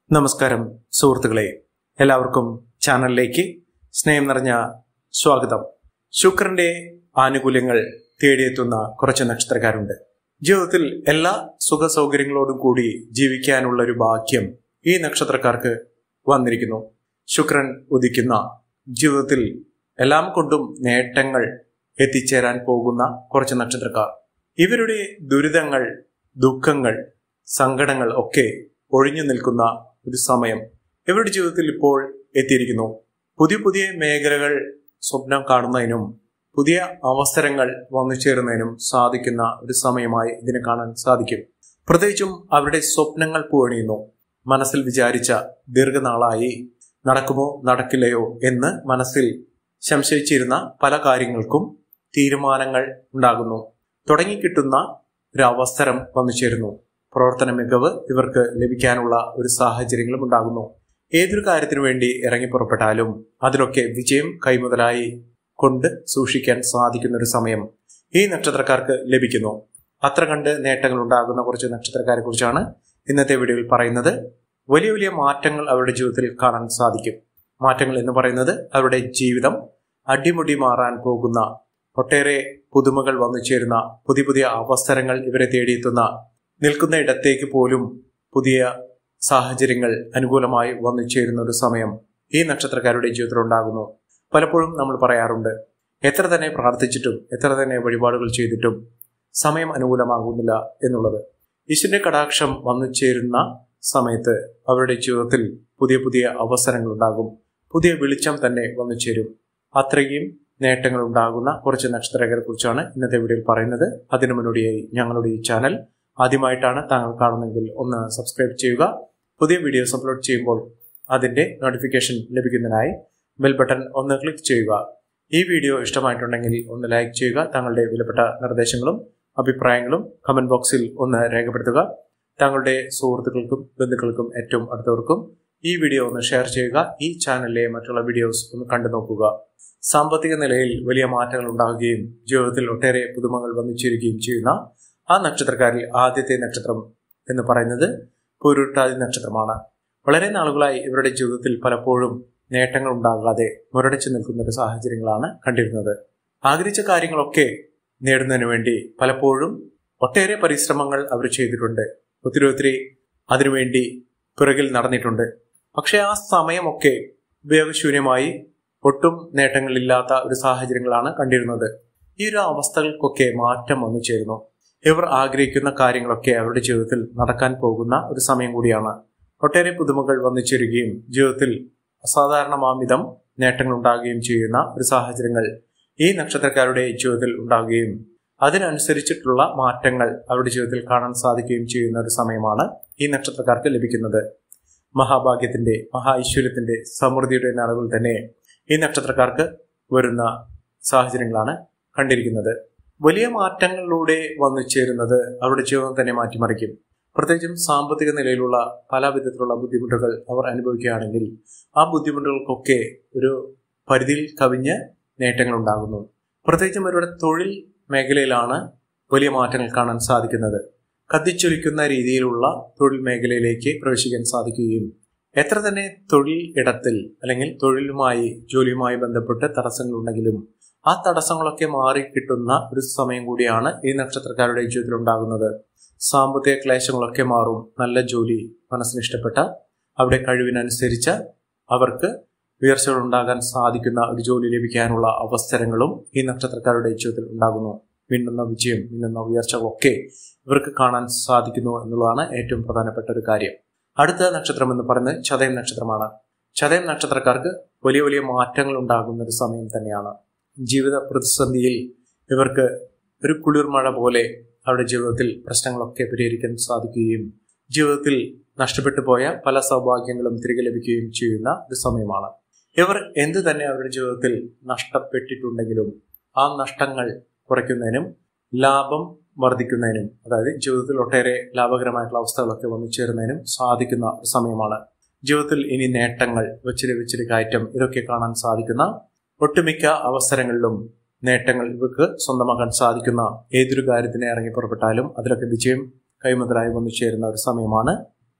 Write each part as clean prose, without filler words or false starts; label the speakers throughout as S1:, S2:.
S1: നമസ്കാരം സുഹൃത്തുക്കളെ, എല്ലാവർക്കും ചാനലിലേക്ക് സ്നേഹം നിറഞ്ഞ സ്വാഗതം. ശുക്രന്റെ ആനുകൂല്യങ്ങൾ തേടിയെത്തുന്ന കുറച്ച് നക്ഷത്രക്കാരുണ്ട്. ജീവിതത്തിൽ എല്ലാ സുഖ സൗകര്യങ്ങളോടും കൂടി ജീവിക്കാനുള്ള ഒരു ഭാഗ്യം ഈ നക്ഷത്രക്കാർക്ക് വന്നിരിക്കുന്നു. ശുക്രൻ ഉദിക്കുന്ന ജീവിതത്തിൽ എല്ലാം കൊണ്ടും നേട്ടങ്ങൾ എത്തിച്ചേരാൻ പോകുന്ന കുറച്ച് നക്ഷത്രക്കാർ. ഇവരുടെ ദുരിതങ്ങൾ, ദുഃഖങ്ങൾ, സങ്കടങ്ങൾ ഒക്കെ ഒഴിഞ്ഞു നിൽക്കുന്ന ഒരു സമയം ഇവരുടെ ജീവിതത്തിൽ ഇപ്പോൾ എത്തിയിരിക്കുന്നു. പുതിയ പുതിയ മേഖലകൾ സ്വപ്നം കാണുന്നതിനും പുതിയ അവസരങ്ങൾ വന്നു ചേരുന്നതിനും സാധിക്കുന്ന ഒരു സമയമായി ഇതിനെ കാണാൻ സാധിക്കും. പ്രത്യേകിച്ചും അവരുടെ സ്വപ്നങ്ങൾ പൂവണിയുന്നു. മനസ്സിൽ വിചാരിച്ച ദീർഘനാളായി നടക്കുമോ നടക്കില്ലയോ എന്ന് മനസ്സിൽ സംശയിച്ചിരുന്ന പല കാര്യങ്ങൾക്കും തീരുമാനങ്ങൾ ഉണ്ടാകുന്നു. തുടങ്ങിക്കിട്ടുന്ന ഒരു അവസരം വന്നു ചേരുന്നു. പ്രവർത്തന മികവ് ഇവർക്ക് ലഭിക്കാനുള്ള ഒരു സാഹചര്യങ്ങളും ഉണ്ടാകുന്നു. ഏതൊരു കാര്യത്തിനു വേണ്ടി ഇറങ്ങി പുറപ്പെട്ടാലും അതിലൊക്കെ വിജയം കൈമുതലായി കൊണ്ട് സൂക്ഷിക്കാൻ സാധിക്കുന്ന ഒരു സമയം ഈ നക്ഷത്രക്കാർക്ക് ലഭിക്കുന്നു. അത്ര കണ്ട് നേട്ടങ്ങൾ ഉണ്ടാകുന്ന കുറച്ച് നക്ഷത്രക്കാരെ കുറിച്ചാണ് ഇന്നത്തെ വീഡിയോയിൽ പറയുന്നത്. വലിയ വലിയ മാറ്റങ്ങൾ അവരുടെ ജീവിതത്തിൽ കാണാൻ സാധിക്കും. മാറ്റങ്ങൾ എന്ന് പറയുന്നത് അവരുടെ ജീവിതം അടിമുടി മാറാൻ പോകുന്ന ഒട്ടേറെ പുതുമകൾ വന്നു ചേരുന്ന പുതിയ പുതിയ അവസരങ്ങൾ ഇവരെ തേടിയെത്തുന്ന നിൽക്കുന്ന ഇടത്തേക്ക് പോലും പുതിയ സാഹചര്യങ്ങൾ അനുകൂലമായി വന്നു ചേരുന്ന ഒരു സമയം ഈ നക്ഷത്രക്കാരുടെ ജീവിതത്തിൽ ഉണ്ടാകുന്നു. പലപ്പോഴും നമ്മൾ പറയാറുണ്ട്, എത്ര തന്നെ പ്രാർത്ഥിച്ചിട്ടും എത്ര തന്നെ വഴിപാടുകൾ ചെയ്തിട്ടും സമയം അനുകൂലമാകുന്നില്ല എന്നുള്ളത്. ഈശ്വരന്റെ കടാക്ഷം വന്നു ചേരുന്ന സമയത്ത് അവരുടെ ജീവിതത്തിൽ പുതിയ പുതിയ അവസരങ്ങൾ ഉണ്ടാകും. പുതിയ വെളിച്ചം തന്നെ വന്നു ചേരും. അത്രയും നേട്ടങ്ങൾ ഉണ്ടാകുന്ന കുറച്ച് നക്ഷത്രക്കാരെ കുറിച്ചാണ് ഇന്നത്തെ വീഡിയോയിൽ പറയുന്നത്. അതിനു മുന്നോടിയായി ഞങ്ങളുടെ ഈ ചാനൽ ആദ്യമായിട്ടാണ് താങ്കൾ കാണുന്നതെങ്കിൽ ഒന്ന് സബ്സ്ക്രൈബ് ചെയ്യുക. പുതിയ വീഡിയോസ് അപ്ലോഡ് ചെയ്യുമ്പോൾ അതിന്റെ നോട്ടിഫിക്കേഷൻ ലഭിക്കുന്നതിനായി ബെൽ ബട്ടൺ ഒന്ന് ക്ലിക്ക് ചെയ്യുക. ഈ വീഡിയോ ഇഷ്ടമായിട്ടുണ്ടെങ്കിൽ ഒന്ന് ലൈക്ക് ചെയ്യുക. താങ്കളുടെ വിലപ്പെട്ട നിർദ്ദേശങ്ങളും അഭിപ്രായങ്ങളും കമന്റ് ബോക്സിൽ ഒന്ന് രേഖപ്പെടുത്തുക. താങ്കളുടെ സുഹൃത്തുക്കൾക്കും ബന്ധുക്കൾക്കും ഏറ്റവും അടുത്തവർക്കും ഈ വീഡിയോ ഒന്ന് ഷെയർ ചെയ്യുക. ഈ ചാനലിലെ മറ്റുള്ള വീഡിയോസ് ഒന്ന് കണ്ടു നോക്കുക. സാമ്പത്തിക നിലയിൽ വലിയ മാറ്റങ്ങൾ ഉണ്ടാകുകയും ജീവിതത്തിൽ ഒട്ടേറെ പുതുമകൾ വന്നു ചേരുകയും ചെയ്യുന്ന ആ നക്ഷത്രക്കാരിൽ ആദ്യത്തെ നക്ഷത്രം എന്ന് പറയുന്നത് പൂരുരുട്ടാതി നക്ഷത്രമാണ്. വളരെ നാളുകളായി ഇവരുടെ ജീവിതത്തിൽ പലപ്പോഴും നേട്ടങ്ങൾ ഉണ്ടാകാതെ മുരടിച്ചു നിൽക്കുന്ന ഒരു സാഹചര്യങ്ങളാണ് കണ്ടിരുന്നത്. ആഗ്രഹിച്ച കാര്യങ്ങളൊക്കെ നേടുന്നതിന് വേണ്ടി പലപ്പോഴും ഒട്ടേറെ പരിശ്രമങ്ങൾ അവർ ചെയ്തിട്ടുണ്ട്. ഒത്തിരി അതിനുവേണ്ടി പിറകിൽ നടന്നിട്ടുണ്ട്. പക്ഷെ ആ സമയമൊക്കെ ഉപയോഗശൂന്യമായി ഒട്ടും നേട്ടങ്ങളില്ലാത്ത ഒരു സാഹചര്യങ്ങളാണ് കണ്ടിരുന്നത്. ഈ ഒരു അവസ്ഥകൾക്കൊക്കെ മാറ്റം വന്നു ചേരുന്നു. ഇവർ ആഗ്രഹിക്കുന്ന കാര്യങ്ങളൊക്കെ അവരുടെ ജീവിതത്തിൽ നടക്കാൻ പോകുന്ന ഒരു സമയം കൂടിയാണ്. ഒട്ടേറെ പുതുമകൾ വന്നു ചേരുകയും ജീവിതത്തിൽ അസാധാരണമാംവിധം നേട്ടങ്ങൾ ഉണ്ടാകുകയും ചെയ്യുന്ന ഒരു സാഹചര്യങ്ങൾ ഈ നക്ഷത്രക്കാരുടെ ജീവിതത്തിൽ ഉണ്ടാകുകയും അതിനനുസരിച്ചിട്ടുള്ള മാറ്റങ്ങൾ അവരുടെ ജീവിതത്തിൽ കാണാൻ സാധിക്കുകയും ചെയ്യുന്ന ഒരു സമയമാണ് ഈ നക്ഷത്രക്കാർക്ക് ലഭിക്കുന്നത്. മഹാഭാഗ്യത്തിന്റെ, മഹാ ഐശ്വര്യത്തിന്റെ, സമൃദ്ധിയുടെ നാളുകൾ തന്നെ ഈ നക്ഷത്രക്കാർക്ക് വരുന്ന സാഹചര്യങ്ങളാണ് കണ്ടിരിക്കുന്നത്. വലിയ മാറ്റങ്ങളിലൂടെ വന്നു ചേരുന്നത് അവരുടെ ജീവിതം തന്നെ മാറ്റിമറിക്കും. പ്രത്യേകിച്ചും സാമ്പത്തിക നിലയിലുള്ള പല വിധത്തിലുള്ള ബുദ്ധിമുട്ടുകൾ അവർ അനുഭവിക്കുകയാണെങ്കിൽ ആ ബുദ്ധിമുട്ടുകൾക്കൊക്കെ ഒരു പരിധിയിൽ കവിഞ്ഞ് നേട്ടങ്ങൾ ഉണ്ടാകുന്നു. പ്രത്യേകിച്ചും അവരുടെ തൊഴിൽ മേഖലയിലാണ് വലിയ മാറ്റങ്ങൾ കാണാൻ സാധിക്കുന്നത്. കത്തിച്ചൊലിക്കുന്ന രീതിയിലുള്ള തൊഴിൽ മേഖലയിലേക്ക് പ്രവേശിക്കാൻ സാധിക്കുകയും എത്ര തന്നെ തൊഴിൽ ഇടത്തിൽ അല്ലെങ്കിൽ തൊഴിലുമായി ജോലിയുമായി ബന്ധപ്പെട്ട് തടസ്സങ്ങൾ ഉണ്ടെങ്കിലും ആ തടസ്സങ്ങളൊക്കെ മാറിക്കിട്ടുന്ന ഒരു സമയം കൂടിയാണ് ഈ നക്ഷത്രക്കാരുടെ ജീവിതത്തിൽ ഉണ്ടാകുന്നത്. സാമ്പത്തിക ക്ലേശങ്ങളൊക്കെ മാറും. നല്ല ജോലി, മനസ്സിന് ഇഷ്ടപ്പെട്ട അവിടെ കഴിവിനനുസരിച്ച് അവർക്ക് ഉയർച്ചകൾ ഉണ്ടാകാൻ സാധിക്കുന്ന ഒരു ജോലി ലഭിക്കാനുള്ള അവസരങ്ങളും ഈ നക്ഷത്രക്കാരുടെ ജീവിതത്തിൽ ഉണ്ടാകുന്നു. മിന്നുന്ന വിജയം, മിന്നുന്ന ഉയർച്ചകളൊക്കെ ഇവർക്ക് കാണാൻ സാധിക്കുന്നു എന്നുള്ളതാണ് ഏറ്റവും പ്രധാനപ്പെട്ട ഒരു കാര്യം. അടുത്ത നക്ഷത്രം എന്ന് പറയുന്നത് ചതയം നക്ഷത്രമാണ്. ചതയം നക്ഷത്രക്കാർക്ക് വലിയ വലിയ മാറ്റങ്ങൾ ഉണ്ടാകുന്ന ഒരു സമയം തന്നെയാണ്. ജീവിത പ്രതിസന്ധിയിൽ ഇവർക്ക് ഒരു കുളിർമഴ പോലെ അവരുടെ ജീവിതത്തിൽ പ്രശ്നങ്ങളൊക്കെ പരിഹരിക്കാൻ സാധിക്കുകയും ജീവിതത്തിൽ നഷ്ടപ്പെട്ടു പോയ പല സൗഭാഗ്യങ്ങളും തിരികെ ലഭിക്കുകയും ചെയ്യുന്ന ഒരു സമയമാണ്. ഇവർ എന്ത് തന്നെ അവരുടെ ജീവിതത്തിൽ നഷ്ടപ്പെട്ടിട്ടുണ്ടെങ്കിലും ആ നഷ്ടങ്ങൾ കുറയ്ക്കുന്നതിനും ലാഭം വർദ്ധിക്കുന്നതിനും, അതായത് ജീവിതത്തിൽ ഒട്ടേറെ ലാഭകരമായിട്ടുള്ള അവസ്ഥകളൊക്കെ വന്നു ചേരുന്നതിനും സാധിക്കുന്ന ഒരു സമയമാണ്. ജീവിതത്തിൽ ഇനി നേട്ടങ്ങൾ, വെച്ചിരി കയറ്റം ഇതൊക്കെ കാണാൻ സാധിക്കുന്ന ഒട്ടുമിക്ക അവസരങ്ങളിലും നേട്ടങ്ങൾ ഇവർക്ക് സ്വന്തമാക്കാൻ സാധിക്കുന്ന ഏതൊരു കാര്യത്തിനെ ഇറങ്ങി പുറപ്പെട്ടാലും അതിലൊക്കെ വിജയം കൈമുതലായി വന്നു ചേരുന്ന ഒരു സമയമാണ്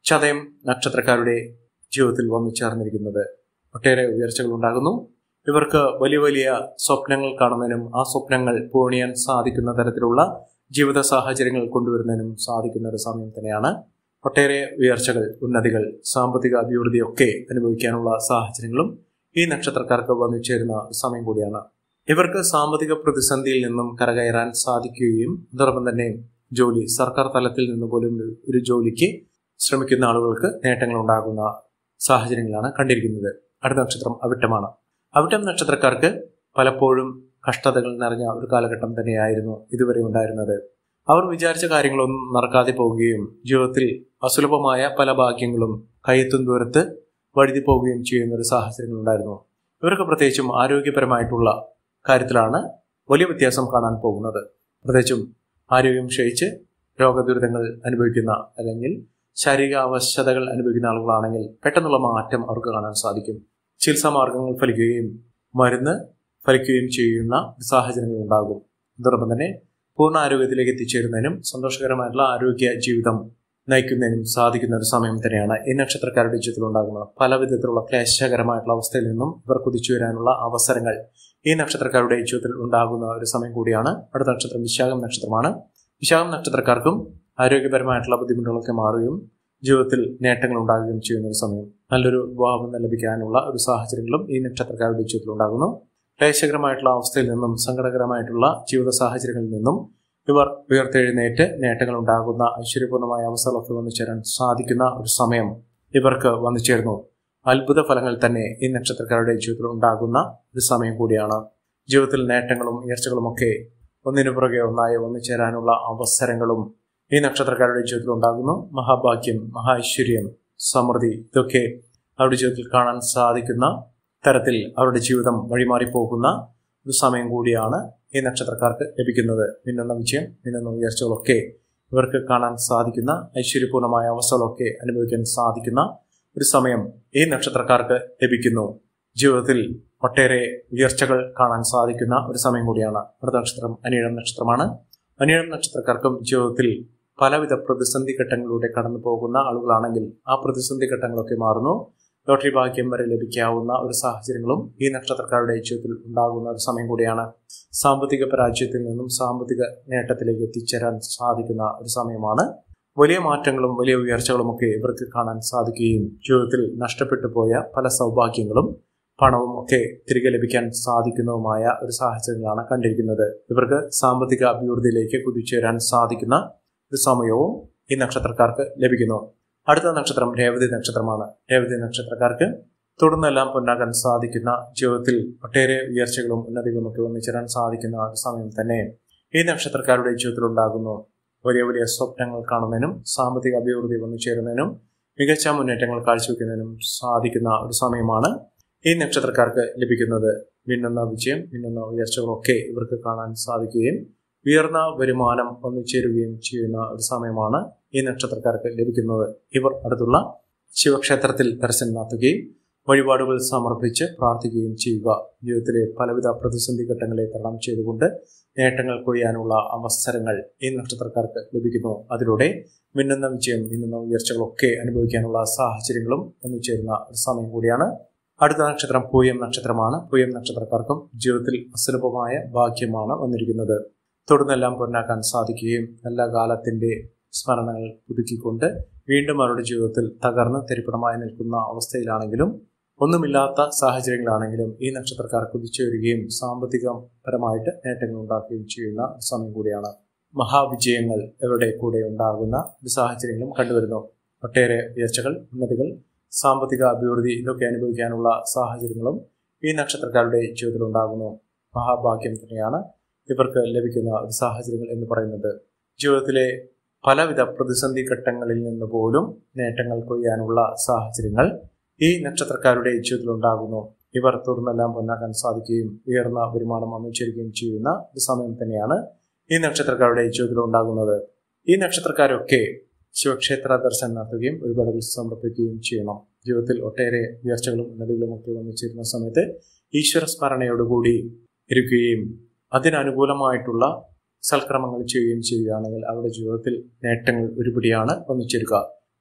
S1: ചതയം നക്ഷത്രക്കാരുടെ ജീവിതത്തിൽ വന്നു ചേർന്നിരിക്കുന്നത് ഒട്ടേറെ ഉയർച്ചകൾ ഉണ്ടാകുന്നു. ഇവർക്ക് വലിയ വലിയ സ്വപ്നങ്ങൾ കാണുന്നതിനും ആ സ്വപ്നങ്ങൾ പൂർണിയാൻ സാധിക്കുന്ന തരത്തിലുള്ള ജീവിത സാഹചര്യങ്ങൾ കൊണ്ടുവരുന്നതിനും സാധിക്കുന്ന ഒരു സമയം തന്നെയാണ്. ഒട്ടേറെ ഉയർച്ചകൾ, ഉന്നതികൾ, സാമ്പത്തിക അഭിവൃദ്ധിയൊക്കെ അനുഭവിക്കാനുള്ള സാഹചര്യങ്ങളും ഈ നക്ഷത്രക്കാർക്ക് വന്നു ചേരുന്ന സമയം കൂടിയാണ്. ഇവർക്ക് സാമ്പത്തിക പ്രതിസന്ധിയിൽ നിന്നും കരകയറാൻ സാധിക്കുകയും അതോടൊപ്പം തന്നെ ജോലി, സർക്കാർ തലത്തിൽ നിന്ന് പോലും ഒരു ജോലിക്ക് ശ്രമിക്കുന്ന ആളുകൾക്ക് നേട്ടങ്ങൾ ഉണ്ടാകുന്ന സാഹചര്യങ്ങളാണ് കണ്ടിരിക്കുന്നത്. അടുത്ത നക്ഷത്രം അവിട്ടമാണ്. അവിട്ടം നക്ഷത്രക്കാർക്ക് പലപ്പോഴും കഷ്ടതകൾ നിറഞ്ഞ ഒരു കാലഘട്ടം തന്നെയായിരുന്നു ഇതുവരെ ഉണ്ടായിരുന്നത്. അവർ വിചാരിച്ച കാര്യങ്ങളൊന്നും നടക്കാതെ പോവുകയും ജീവിതത്തിൽ അസുലഭമായ പല ഭാഗ്യങ്ങളും കയ്യെത്തും ദൂരത്ത് വഴുതി പോവുകയും ചെയ്യുന്ന ഒരു സാഹചര്യങ്ങൾ ഉണ്ടായിരുന്നു. ഇവർക്ക് പ്രത്യേകിച്ചും ആരോഗ്യപരമായിട്ടുള്ള കാര്യത്തിലാണ് വലിയ വ്യത്യാസം കാണാൻ പോകുന്നത്. പ്രത്യേകിച്ചും ആരോഗ്യം ക്ഷയിച്ച് രോഗദുരിതങ്ങൾ അനുഭവിക്കുന്ന അല്ലെങ്കിൽ ശാരീരിക അവശതകൾ അനുഭവിക്കുന്ന ആളുകളാണെങ്കിൽ പെട്ടെന്നുള്ള മാറ്റം അവർക്ക് കാണാൻ സാധിക്കും. ചികിത്സാ മാർഗങ്ങൾ ഫലിക്കുകയും മരുന്ന് ഫലിക്കുകയും ചെയ്യുന്ന സാഹചര്യങ്ങൾ ഉണ്ടാകും. അതോടൊപ്പം തന്നെ പൂർണ്ണ ആരോഗ്യത്തിലേക്ക് എത്തിച്ചേരുന്നതിനും സന്തോഷകരമായിട്ടുള്ള ആരോഗ്യ ജീവിതം നയിക്കുന്നതിനും സാധിക്കുന്ന ഒരു സമയം തന്നെയാണ് ഈ നക്ഷത്രക്കാരുടെ ജീവിതത്തിൽ ഉണ്ടാകുന്നത്. പല വിധത്തിലുള്ള ക്ലേശകരമായിട്ടുള്ള അവസ്ഥയിൽ നിന്നും ഇവർ കുതിച്ചു വരാനുള്ള അവസരങ്ങൾ ഈ നക്ഷത്രക്കാരുടെ ജീവിതത്തിൽ ഉണ്ടാകുന്ന ഒരു സമയം കൂടിയാണ്. അടുത്ത നക്ഷത്രം വിശാഖം നക്ഷത്രമാണ്. വിശാഖം നക്ഷത്രക്കാർക്കും ആരോഗ്യപരമായിട്ടുള്ള ബുദ്ധിമുട്ടുകളൊക്കെ മാറുകയും ജീവിതത്തിൽ നേട്ടങ്ങൾ ഉണ്ടാകുകയും ചെയ്യുന്ന ഒരു സമയം. നല്ലൊരു വിവാഹം ലഭിക്കാനുള്ള ഒരു സാഹചര്യങ്ങളും ഈ നക്ഷത്രക്കാരുടെ ജീവിതത്തിൽ ഉണ്ടാകുന്നു. ക്ലേശകരമായിട്ടുള്ള അവസ്ഥയിൽ നിന്നും സങ്കടകരമായിട്ടുള്ള ജീവിത സാഹചര്യങ്ങളിൽ നിന്നും ഇവർ ഉയർത്തെഴുന്നേറ്റ് നേട്ടങ്ങൾ ഉണ്ടാകുന്ന ഐശ്വര്യപൂർണമായ അവസ്ഥകളൊക്കെ വന്നു ചേരാൻ സാധിക്കുന്ന ഒരു സമയം ഇവർക്ക് വന്നു ചേർന്നു. അത്ഭുത ഫലങ്ങൾ തന്നെ ഈ നക്ഷത്രക്കാരുടെ ജീവിതത്തിൽ ഉണ്ടാകുന്ന ഒരു സമയം കൂടിയാണ്. ജീവിതത്തിൽ നേട്ടങ്ങളും ഉയർച്ചകളും ഒക്കെ ഒന്നിനു പുറകെ ഒന്നായി വന്നു ചേരാനുള്ള അവസരങ്ങളും ഈ നക്ഷത്രക്കാരുടെ ജീവിതത്തിൽ ഉണ്ടാകുന്നു. മഹാഭാഗ്യം, മഹാ ഐശ്വര്യം, സമൃദ്ധി ഇതൊക്കെ അവരുടെ ജീവിതത്തിൽ കാണാൻ സാധിക്കുന്ന തരത്തിൽ അവരുടെ ജീവിതം വഴിമാറിപ്പോകുന്ന ഒരു സമയം കൂടിയാണ് ഈ നക്ഷത്രക്കാർക്ക് ലഭിക്കുന്നത്. മിന്നുന്ന വിജയം, മിന്നുന്ന ഉയർച്ചകളൊക്കെ ഇവർക്ക് കാണാൻ സാധിക്കുന്ന ഐശ്വര്യപൂർണമായ അവസ്ഥകളൊക്കെ അനുഭവിക്കാൻ സാധിക്കുന്ന ഒരു സമയം ഈ നക്ഷത്രക്കാർക്ക് ലഭിക്കുന്നു. ജീവിതത്തിൽ ഒട്ടേറെ ഉയർച്ചകൾ കാണാൻ സാധിക്കുന്ന ഒരു സമയം കൂടിയാണ്. അടുത്ത നക്ഷത്രം അനിഴം നക്ഷത്രമാണ്. അനിഴം നക്ഷത്രക്കാർക്കും ജീവിതത്തിൽ പലവിധ പ്രതിസന്ധി ഘട്ടങ്ങളിലൂടെ കടന്നു പോകുന്ന ആളുകളാണെങ്കിൽ ആ പ്രതിസന്ധി ഘട്ടങ്ങളൊക്കെ മാറുന്നു. ലോട്ടറി ഭാഗ്യം വരെ ലഭിക്കാവുന്ന ഒരു സാഹചര്യങ്ങളും ഈ നക്ഷത്രക്കാരുടെ ജീവിതത്തിൽ ഉണ്ടാകുന്ന ഒരു സമയം കൂടിയാണ്. സാമ്പത്തിക പരാജയത്തിൽ നിന്നും സാമ്പത്തിക നേട്ടത്തിലേക്ക് എത്തിച്ചേരാൻ സാധിക്കുന്ന ഒരു സമയമാണ്. വലിയ മാറ്റങ്ങളും വലിയ ഉയർച്ചകളും ഒക്കെ ഇവർക്ക് കാണാൻ സാധിക്കുകയും ജീവിതത്തിൽ നഷ്ടപ്പെട്ടു പോയ പല സൗഭാഗ്യങ്ങളും പണവും ഒക്കെ തിരികെ ലഭിക്കാൻ സാധിക്കുന്നതുമായ ഒരു സാഹചര്യങ്ങളാണ് കണ്ടിരിക്കുന്നത്. ഇവർക്ക് സാമ്പത്തിക അഭിവൃദ്ധിയിലേക്ക് കുതിച്ചുയരാൻ സാധിക്കുന്ന ഒരു സമയവും ഈ നക്ഷത്രക്കാർക്ക് ലഭിക്കുന്നു. അടുത്ത നക്ഷത്രം രേവതി നക്ഷത്രമാണ്. രേവതി നക്ഷത്രക്കാർക്ക് തുടർന്നെല്ലാം പൊന്നാകാൻ സാധിക്കുന്ന ജീവിതത്തിൽ ഒട്ടേറെ ഉയർച്ചകളും ഉന്നതികളും ഒക്കെ ഒന്നിച്ചേരാൻ സാധിക്കുന്ന ഒരു സമയം തന്നെ ഈ നക്ഷത്രക്കാരുടെ ജീവിതത്തിൽ ഉണ്ടാകുന്നു. വലിയ വലിയ സ്വപ്നങ്ങൾ കാണുന്നതിനും സാമ്പത്തിക അഭിവൃദ്ധി വന്നു ചേരുന്നതിനും മികച്ച മുന്നേറ്റങ്ങൾ കാഴ്ചവെക്കുന്നതിനും സാധിക്കുന്ന ഒരു സമയമാണ് ഈ നക്ഷത്രക്കാർക്ക് ലഭിക്കുന്നത്. മിന്നുന്ന വിജയം, മിന്നുന്ന ഉയർച്ചകളൊക്കെ ഇവർക്ക് കാണാൻ സാധിക്കുകയും ഉയർന്ന വരുമാനം ഒന്നിച്ചേരുകയും ചെയ്യുന്ന ഒരു സമയമാണ് ഈ നക്ഷത്രക്കാർക്ക് ലഭിക്കുന്നത്. ഇവർ അടുത്തുള്ള ശിവക്ഷേത്രത്തിൽ ദർശനം നടത്തുകയും വഴിപാടുകൾ സമർപ്പിച്ച് പ്രാർത്ഥിക്കുകയും ചെയ്യുക. ജീവിതത്തിലെ പലവിധ പ്രതിസന്ധി ഘട്ടങ്ങളെ തരണം ചെയ്തുകൊണ്ട് നേട്ടങ്ങൾ കൊയ്യാനുള്ള അവസരങ്ങൾ ഈ നക്ഷത്രക്കാർക്ക് ലഭിക്കുന്നു. അതിലൂടെ മിന്നുന്ന വിജയം, മിന്നുന്ന ഉയർച്ചകളൊക്കെ അനുഭവിക്കാനുള്ള സാഹചര്യങ്ങളും ഒന്നിച്ചേരുന്ന ഒരു സമയം കൂടിയാണ്. അടുത്ത നക്ഷത്രം പൂയം നക്ഷത്രമാണ്. പൂയം നക്ഷത്രക്കാർക്കും ജീവിതത്തിൽ അസുലഭമായ ഭാഗ്യമാണ് വന്നിരിക്കുന്നത്. തുടർന്നെല്ലാം പൊന്നാക്കാൻ സാധിക്കുകയും നല്ല കാലത്തിന്റെ സ്മരണകൾ പുതുക്കിക്കൊണ്ട് വീണ്ടും അവരുടെ ജീവിതത്തിൽ തകർന്ന് തരിപ്പണമായി നിൽക്കുന്ന അവസ്ഥയിലാണെങ്കിലും ഒന്നുമില്ലാത്ത സാഹചര്യങ്ങളാണെങ്കിലും ഈ നക്ഷത്രക്കാർ കുതിച്ചുവരികയും സാമ്പത്തികപരമായിട്ട് നേട്ടങ്ങൾ ഉണ്ടാക്കുകയും ചെയ്യുന്ന സമയം കൂടിയാണ്. മഹാവിജയങ്ങൾ ഇവരുടെ കൂടെ ഉണ്ടാകുന്ന ഒരു സാഹചര്യങ്ങളും കണ്ടുവരുന്നു. ഒട്ടേറെ ഉയർച്ചകൾ, ഉന്നതികൾ, സാമ്പത്തിക അഭിവൃദ്ധി ഇതൊക്കെ അനുഭവിക്കാനുള്ള സാഹചര്യങ്ങളും ഈ നക്ഷത്രക്കാരുടെ ജീവിതത്തിൽ ഉണ്ടാകുന്നു. മഹാഭാഗ്യം തന്നെയാണ് ഇവർക്ക് ലഭിക്കുന്ന ഒരു സാഹചര്യങ്ങൾ എന്ന് പറയുന്നത്. ജീവിതത്തിലെ പലവിധ പ്രതിസന്ധി ഘട്ടങ്ങളിൽ നിന്ന് പോലും നേട്ടങ്ങൾ കൊയ്യാനുള്ള സാഹചര്യങ്ങൾ ഈ നക്ഷത്രക്കാരുടെ ജീവിതത്തിൽ ഉണ്ടാകുന്നു. ഇവർ തുടർന്നെല്ലാം പൊന്നാക്കാൻ സാധിക്കുകയും ഉയർന്ന വരുമാനം വന്നുചേരുകയും ചെയ്യുന്ന ഒരു സമയം തന്നെയാണ് ഈ നക്ഷത്രക്കാരുടെ ജീവിതത്തിൽ ഉണ്ടാകുന്നത്. ഈ നക്ഷത്രക്കാരൊക്കെ ശിവക്ഷേത്ര ദർശനം നടത്തുകയും വഴിപാടുകൾ സമർപ്പിക്കുകയും ചെയ്യണം. ജീവിതത്തിൽ ഒട്ടേറെ ഉയർച്ചകളും ഉന്നതികളും ഒക്കെ വന്നുചേരുന്ന സമയത്ത് ഈശ്വര സ്മരണയോടുകൂടി ഇരിക്കുകയും അതിനനുകൂലമായിട്ടുള്ള സൽക്രമങ്ങൾ ചെയ്യുകയും ചെയ്യുകയാണെങ്കിൽ അവരുടെ ജീവിതത്തിൽ നേട്ടങ്ങൾ ഒരുപടിയാണ് വന്നുചേരുക.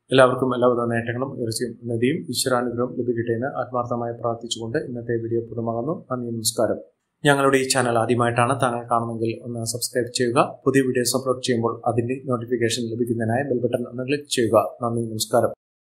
S1: എല്ലാവർക്കും എല്ലാവിധ നേട്ടങ്ങളും ഉന്നതിയും ഈശ്വരാനുഗ്രഹം ലഭിക്കട്ടെ എന്ന് ആത്മാർത്ഥമായി പ്രാർത്ഥിച്ചുകൊണ്ട് ഇന്നത്തെ വീഡിയോ പൂർണ്ണമാകുന്നു. നന്ദി, നമസ്കാരം. ഞങ്ങളുടെ ഈ ചാനൽ ആദ്യമായിട്ടാണ് താങ്കൾ കാണുന്നെങ്കിൽ ഒന്ന് സബ്സ്ക്രൈബ് ചെയ്യുക. പുതിയ വീഡിയോസ് അപ്ലോഡ് ചെയ്യുമ്പോൾ അതിന്റെ നോട്ടിഫിക്കേഷൻ ലഭിക്കുന്നതിനായി ബെൽ ബട്ടൺ ഒന്ന് ക്ലിക്ക് ചെയ്യുക. നന്ദി, നമസ്കാരം.